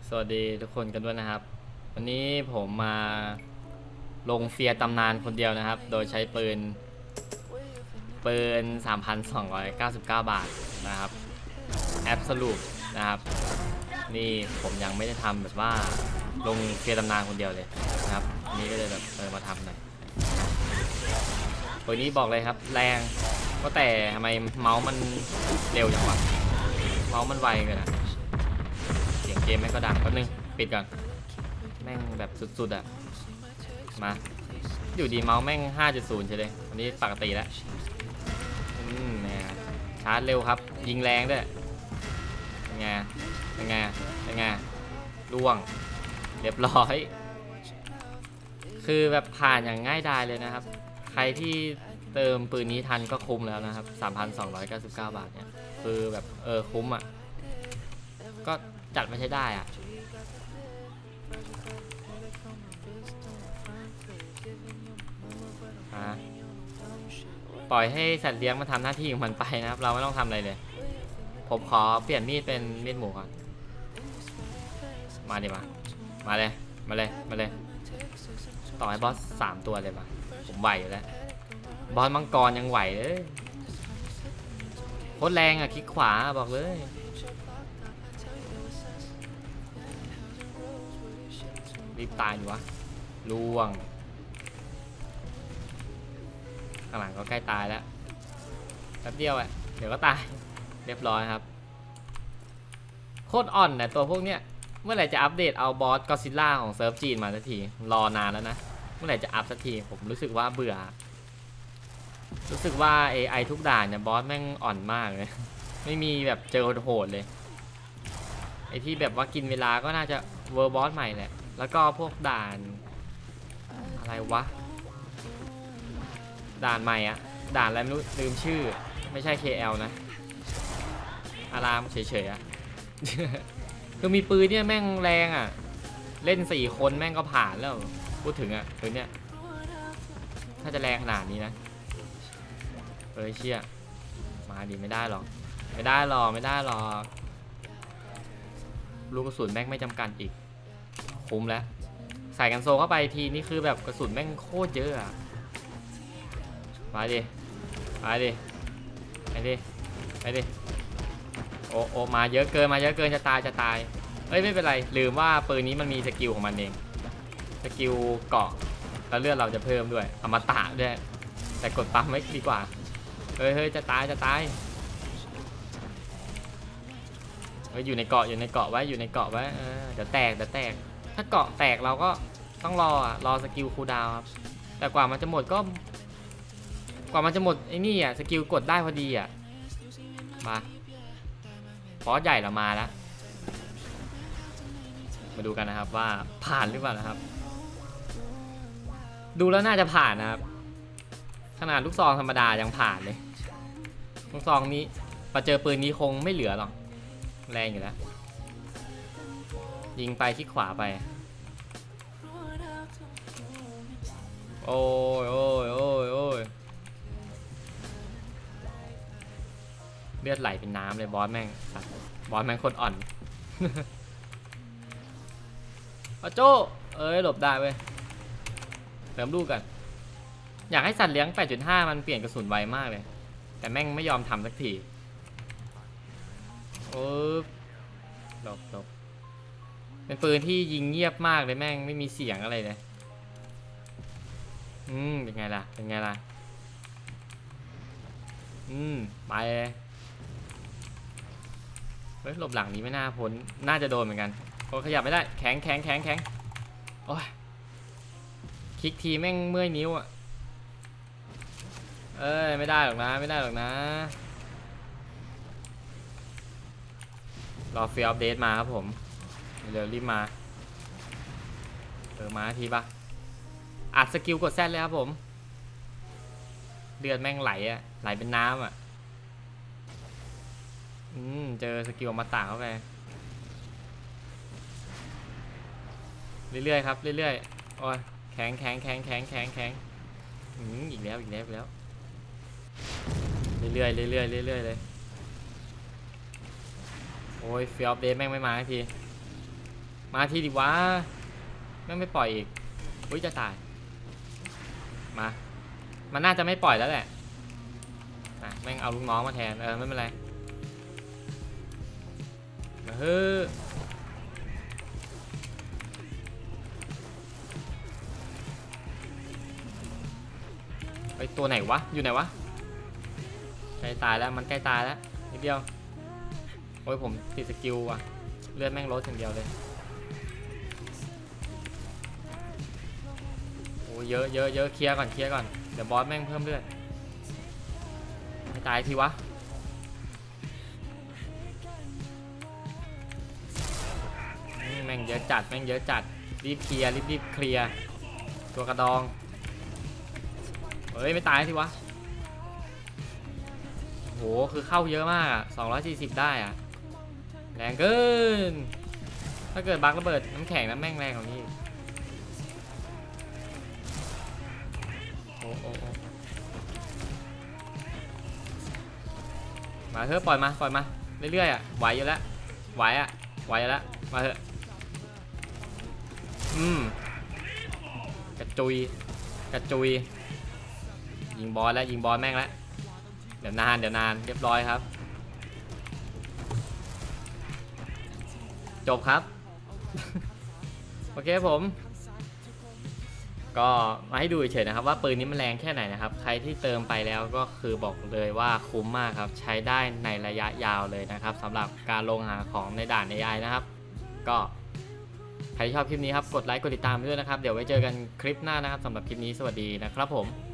สวัสดีทุกคนกันด้วยนะครับวันนี้ผมมาลงเฟียร์ตำนานคนเดียวนะครับโดยใช้ปืน 3,299 บาทนะครับแอบสรุปนะครับนี่ผมยังไม่ได้ทำแบบว่าลงเฟียร์ตำนานคนเดียวเลยนะครับอันนี้ก็เลยแบบมาทำหน่อยปืนนี้บอกเลยครับแรงก็แต่ทำไมเมาส์มันเร็วจังวะเมาส์มันไวเกินอะเสียงเกมแม่งก็ดังแป๊บนึงปิดก่อนแม่งแบบสุดๆอะมาอยู่ดีเมาส์แม่ง 5.0 ใช่เลยอันนี้ปกติแล้วเนี่ยชาร์จเร็วครับยิงแรงด้วยเป็นไงล่วงเรียบร้อยคือแบบผ่านอย่างง่ายดายเลยนะครับใครที่เติมปืนนี้ทันก็คุ้มแล้วนะครับ 3,299 บาทเนี่ยคือแบบคุ้มอ่ะก็จัดมาใช้ได้อ่ะปล่อยให้สัตว์เลี้ยงมาทำหน้าที่ของมันไปนะครับเราไม่ต้องทำอะไรเลยผมขอเปลี่ยนมีดเป็นมีดหมูก่อนมาดิมาเลยต่อให้บอส3 ตัวเลยปะผมไหวอยู่แล้วบอสมังกรยังไหวเลยโคตรแรงอ่ะคลิกขวาบอกเลยรีบตายดีวะล่วงข้างหลังก็ใกล้ตายแล้วแป๊บเดียวอ่ะเดี๋ยวก็ตายเรียบร้อยครับโคตรอ่อนนะตัวพวกเนี้ยเมื่อไหร่จะอัปเดตเอาบอสก็ซิลล่าของเซิร์ฟจีนมาสักทีรอนานแล้วนะเมื่อไหร่จะอัพสักทีผมรู้สึกว่าเบื่อรู้สึกว่า AI ทุกด่านเนี่ยบอสแม่งอ่อนมากเลยไม่มีแบบเจอโหดเลยไอที่แบบว่ากินเวลาก็น่าจะเวอร์บอสใหม่แหละแล้วก็พวกด่านอะไรวะด่านใหม่อะด่านอะไรไม่รู้ลืมชื่อไม่ใช่ KL นะอารามเฉยๆอะ คือมีปืนเนี่ยแม่งแรงอะเล่น4 คนแม่งก็ผ่านแล้วพูดถึงอะปืนเนี่ยถ้าจะแรงขนาดนี้นะเชี่ยมาดิไม่ได้หรอกลูกกระสุนแม่งไม่จำกัดอีกคุ้มแล้วใส่กันโซเข้าไปทีนี่คือแบบกระสุนแม่งโคตรเยอะอะไปดิโอ้มาเยอะเกินจะตายเอ้ยไม่เป็นไรลืมว่าปืนนี้มันมีสกิลของมันเองสกิลเกาะแล้วเลือดเราจะเพิ่มด้วยอมตะด้วยแต่กดปั๊มไม่ดีกว่าเฮ้ยจะตายอยู่ในเกาะไว้เดี๋ยวแตกถ้าเกาะแตกเราก็ต้องรอสกิลคูลดาวน์ครับแต่กว่ามันจะหมดไอ้นี่อ่ะสกิลกดได้พอดีอ่ะมาบอสใหญ่เรามาแล้วมาดูกันนะครับว่าผ่านหรือเปล่านะครับดูแล้วน่าจะผ่านนะครับขนาดลูกซองธรรมดายังผ่านเลยลูกซองนี้พอเจอปืนนี้คงไม่เหลือหรอกแรงอยู่แล้วยิงไปคลิกขวาไปโอ้ยเลือดไหลเป็นน้ำเลยบอสแม่งคนอ่อนโจ้หลบได้เว้ยเติมลูกกันอยากให้สัตว์เลี้ยง 8.5 มันเปลี่ยนกระสุนไวมากเลยแต่แม่งไม่ยอมทำสักทีหลบเป็นปืนที่ยิงเงียบมากเลยแม่งไม่มีเสียงอะไรเลยเป็นไงล่ะไปเฮ้ยหลบหลังนี้ไม่น่าพ้นน่าจะโดนเหมือนกันโอ้ขยับไม่ได้แข็งโอ้ยคลิกทีแม่งเมื่อยนิ้วอ่ะไม่ได้หรอกนะรอฟีลอัปเดตมาครับผมเดี๋ยวรีบมามาทีปะอัดสกิลกดแซดเลยครับผมเลือดแม่งไหลเป็นน้ำอ่ะเจอสกิลมาต่างเข้าไปเรื่อยๆครับโอ้ยแข็งอีกแล้วเรื่อยเลยโอ้ยฟีลอัปเดตแม่งไม่มาทีมาทีดิวะแม่งไม่ปล่อยอีกอุ้ยจะตายมามันน่าจะไม่ปล่อยแล้วแหละแม่งเอาลูกน้องมาแทนไม่เป็นไรเฮ้ยไอตัวไหนวะอยู่ไหนวะใกล้ตายแล้วมันใกล้ตายแล้วนิดเดียวโอ้ยผมติดสกิลว่ะเลือดแม่งลดอย่างเดียวเลยโอ้เยอะเคลียร์ก่อนเดี๋ยวบอสแม่งเพิ่มเลือดให้ตายทีวะแม่งเยอะจัดรีบเคลียร์รีบเคลียร์ตัวกระดองเฮ้ยไม่ตายทีวะโหคือเข้าเยอะมากอ่ะ240ได้อ่ะแรงเกินถ้าเกิดบั๊กระเบิดน้ำแข็งน้ำแม่งแรงกว่านี้โอ้มาเถอะปล่อยมาเรื่อยๆอ่ะไหวอยู่แล้วไหวอยู่แล้วมาเถอะกระจุยยิงบอลแม่งแล้วเดี๋ยวนานเรียบร้อยครับจบครับ โอเคผมก็มาให้ดูเฉยๆนะครับว่าปืนนี้มันแรงแค่ไหนนะครับใครที่เติมไปแล้วก็คือบอกเลยว่าคุ้มมากครับใช้ได้ในระยะยาวเลยนะครับสำหรับการลงหาของในด่าน AI นะครับก็ใครชอบคลิปนี้ครับกดไลค์กดติดตามด้วยนะครับเดี๋ยวไว้เจอกันคลิปหน้านะครับสำหรับคลิปนี้สวัสดีนะครับผม